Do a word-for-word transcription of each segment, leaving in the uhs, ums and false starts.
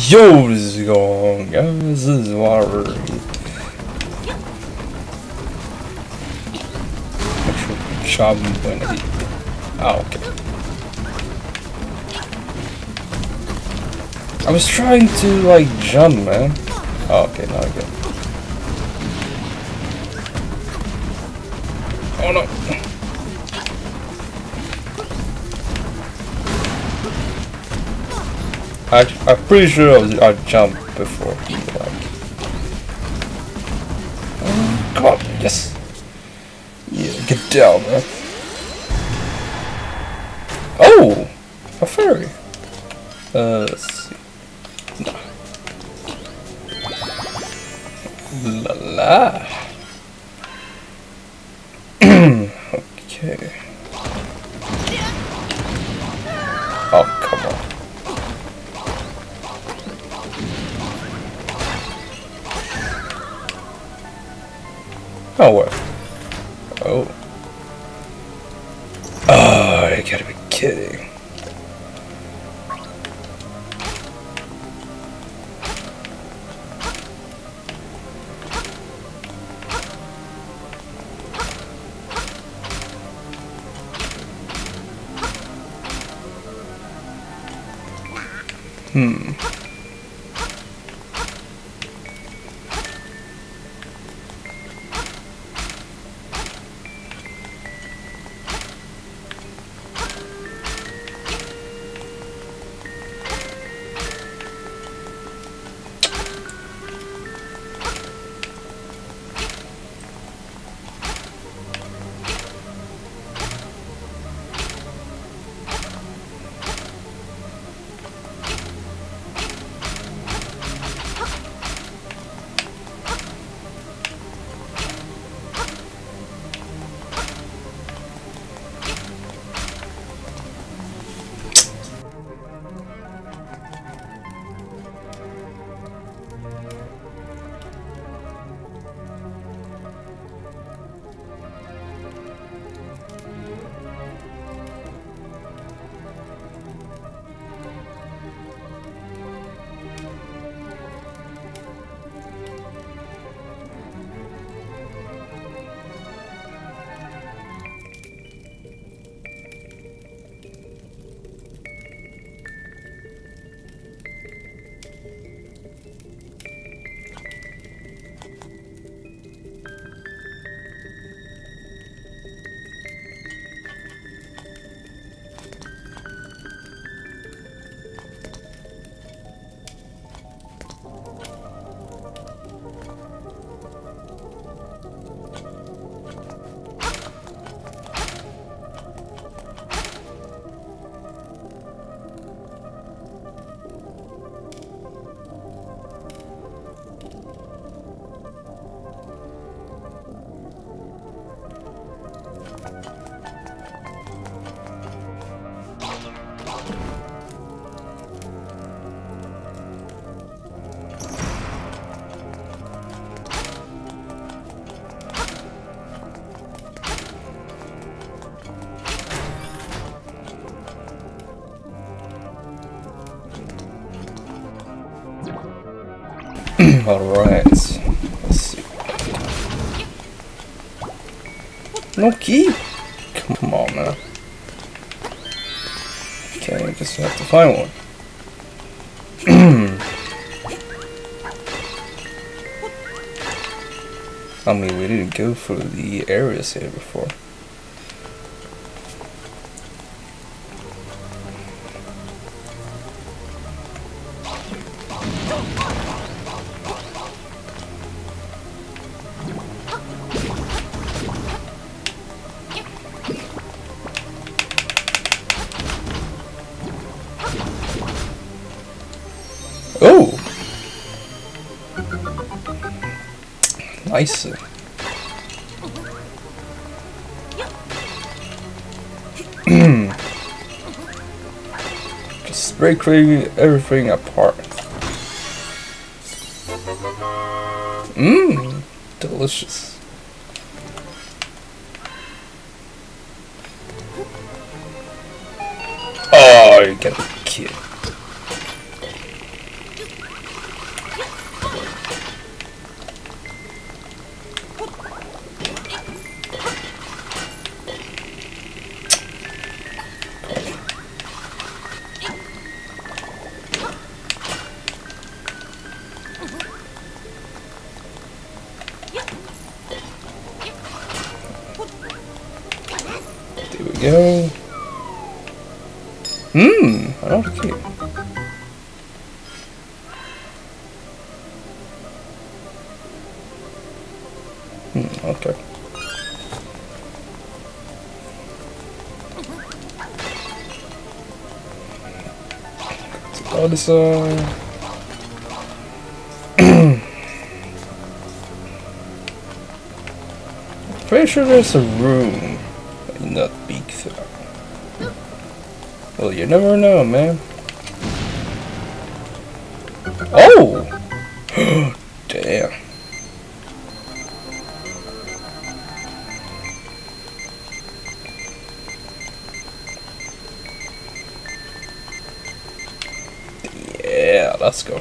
Yo, this is going, guys. This is water. Make sure to chop him when he. Oh, okay. I was trying to like jump, man. Oh, okay, now I get. Oh no. I, I'm pretty sure I, was, I jumped before. Like, oh, come on, yes. Yeah, get down, man. Oh, a fairy. Uh, let's see. No. La la. Okay. Oh, come on. Oh, what? Oh. Oh, you gotta be kidding. Hmm. Alright, let's see. No key? Come on, man. Okay, I guess I have to find one. I mean, we didn't go for the areas here before. Oh! Nice. Just break everything apart. Mmm, delicious. Oh, you gotta be kidding. go. Hmm, okay. Hmm, okay. Oh, this, uh... Pretty sure there's a room in that big thing. Well, you never know, man. Oh! Damn. Yeah, let's go.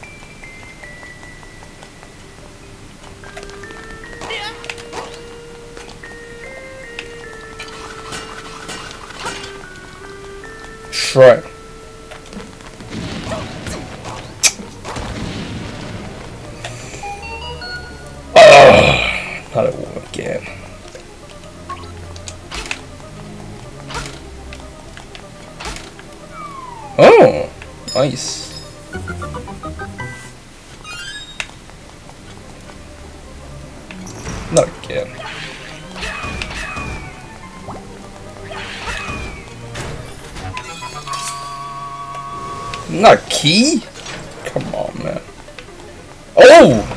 Shrine. Oh, not a one again. Oh, nice. Not again. Not a key? Come on, man. Oh!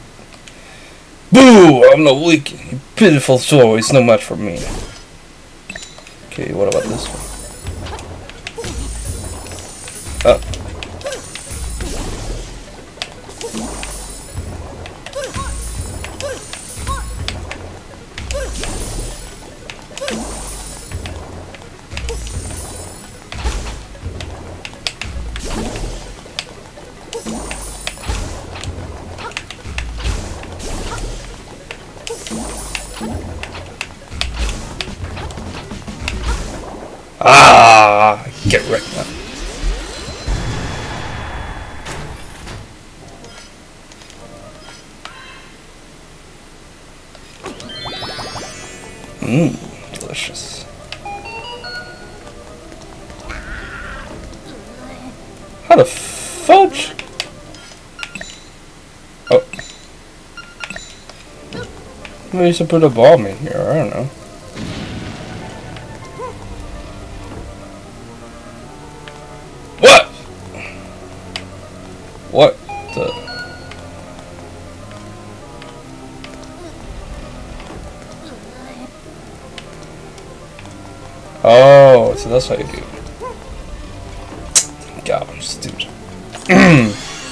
Boo! I'm not weak. Your pitiful soul is no match for me. Okay, what about this one? Oh. Ah, get wrecked now. Mmm, delicious. How the fudge? Oh. Maybe you should put a bomb in here, I don't know. What? What the? Oh, so that's what you do. God, I'm stupid. Hey.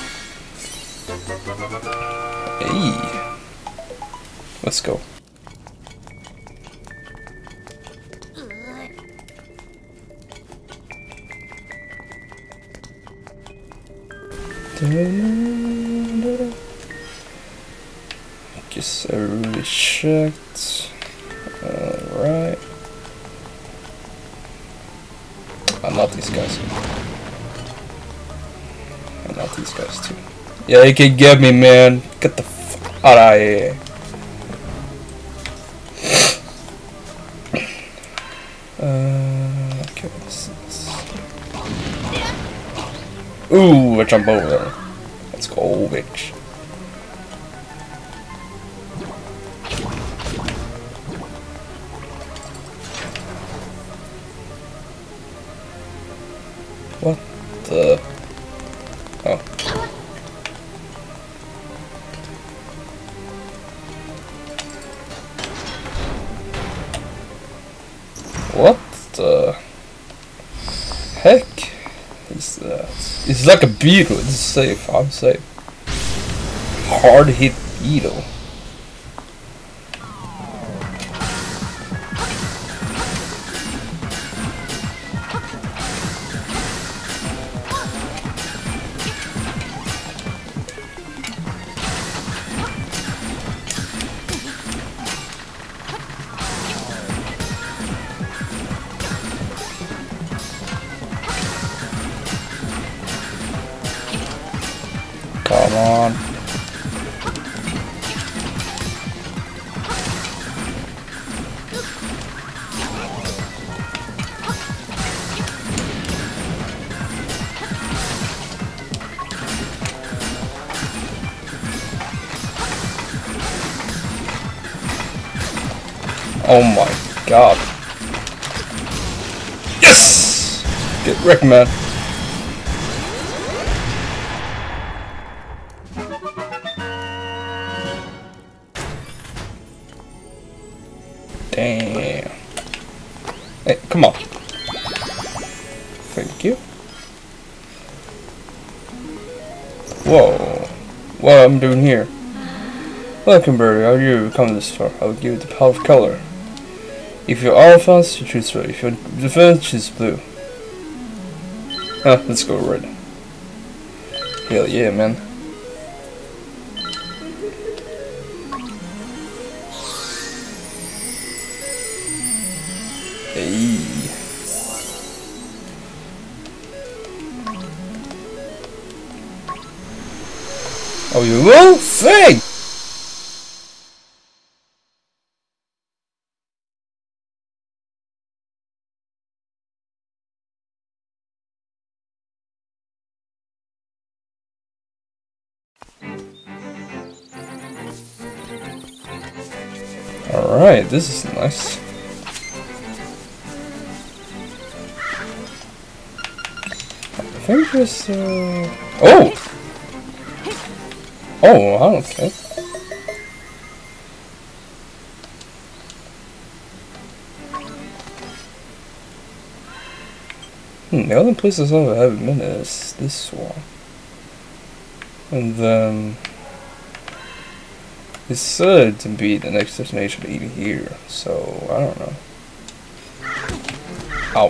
Let's go. Guess I really checked. Alright. I'm not these guys. I'm not these guys too. Yeah, you can get me, man. Get the f out of here. Uh, okay, what's this? Ooh, I jump over there. Let's go, bitch. What the? Oh. What the heck is that? It's like a beetle. It's safe. I'm safe. Hard hit beetle. Come on. Oh my god. Yes! Get wrecked, man. Damn. Hey, come on. Thank you. Whoa. What I'm doing here? Welcome, Birdie. How are you come this far? I will give you the power of color. If you're offense, you choose red. If you're defense, choose blue. Huh, let's go red. Hell yeah, man. Hey. Oh, you will sing! Alright, this is nice. I think there's uh oh! Oh, okay. Hmm, the only places I haven't been is this one. And then it's said to be the next destination even here, so I don't know. Ow.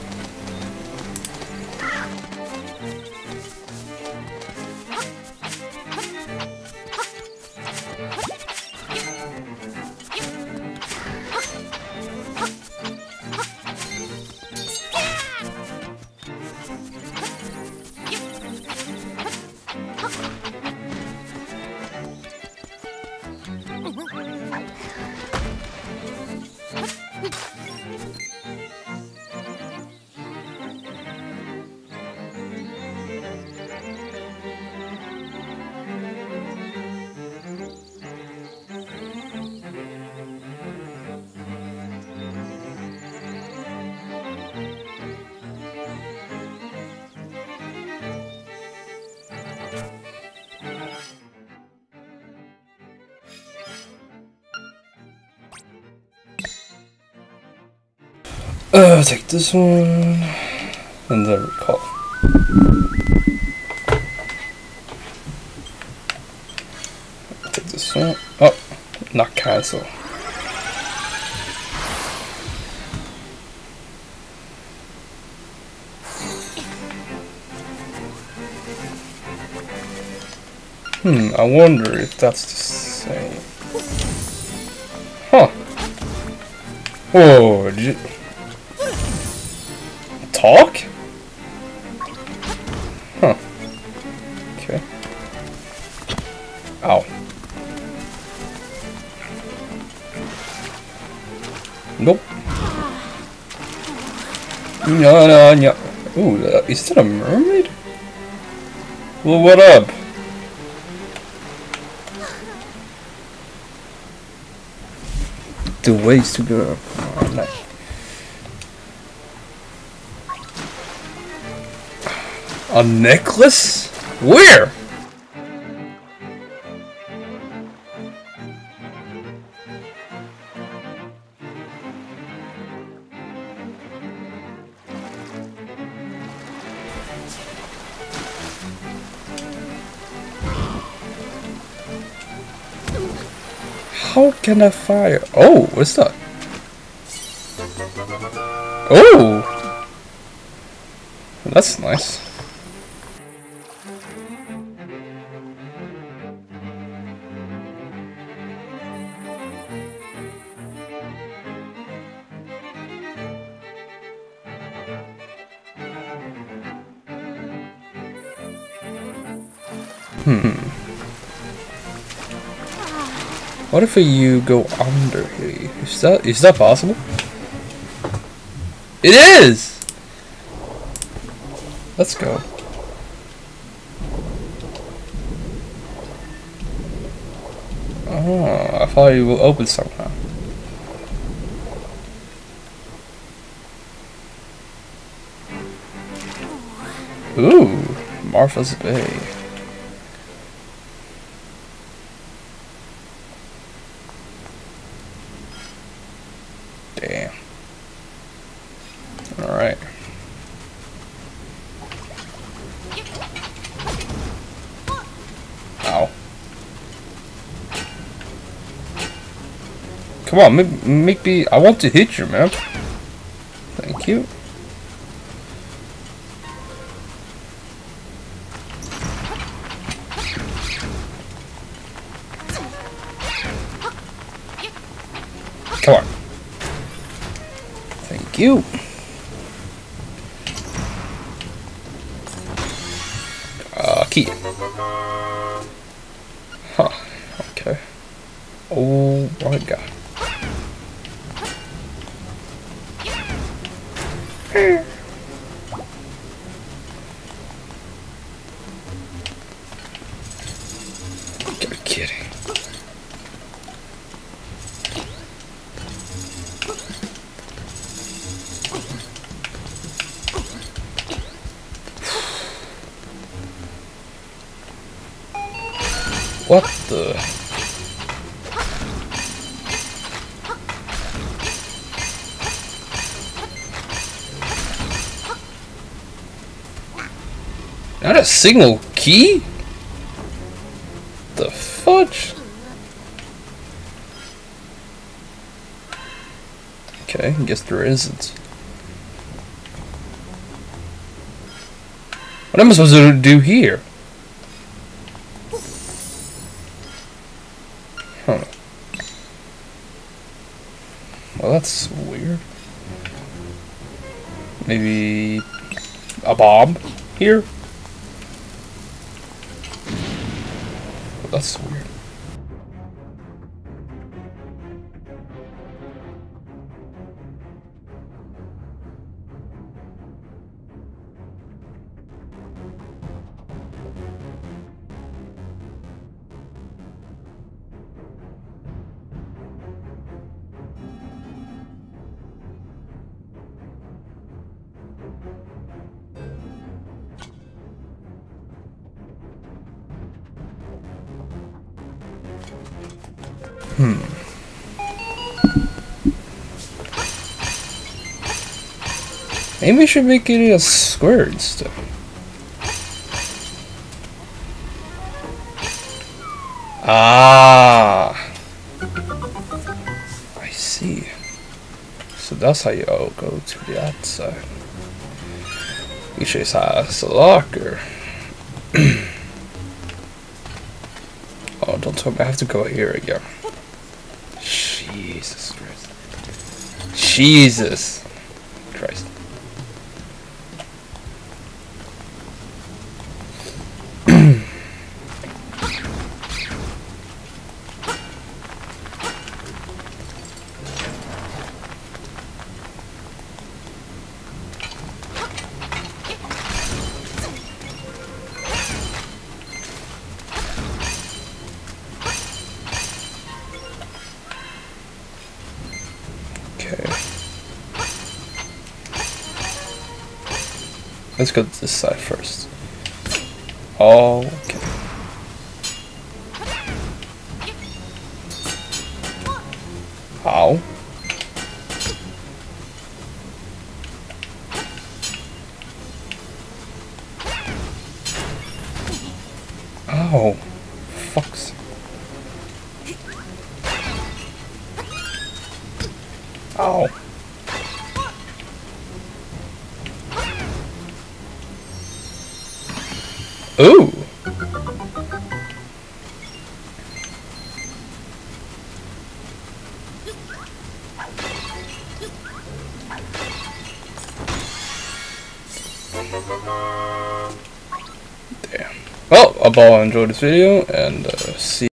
Uh, take this one, and then recall. Take this one. Oh, not cancel. Hmm, I wonder if that's the same. Huh. Whoa, did you talk? Huh. Okay. Ow. Nope. No, no, no. Ooh, uh, is that a mermaid? Well, what up? The ways to go. Oh, nice. A necklace? Where? How can I fire? Oh, what's that? Oh! That's nice. Hmm. What if you go under here? Is that is that possible? It is! Let's go. Oh, I thought it will open somehow. Ooh, Martha's Bay. Damn. Alright. Ow. Come on, make, make me. I want to hit you, man. Thank you. Come on. Thank you. Uh, key. Huh. Okay. Oh my god. You're kidding. What the? Not a signal key? The fudge? Okay, I guess there isn't. What am I supposed to do here? Huh. Well, that's weird. Maybe a bomb here? Well, that's weird. Hmm. Maybe we should make it a square instead. Ah, I see. So that's how you all go to the outside. Which is has a locker. Oh, don't tell me I have to go here again. Jesus Christ. Jesus Christ. Let's go to this side first. Oh, okay. Ow. Oh, fuck's. Ow. Ooh. Damn. Well, I hope you all enjoyed this video, and uh, see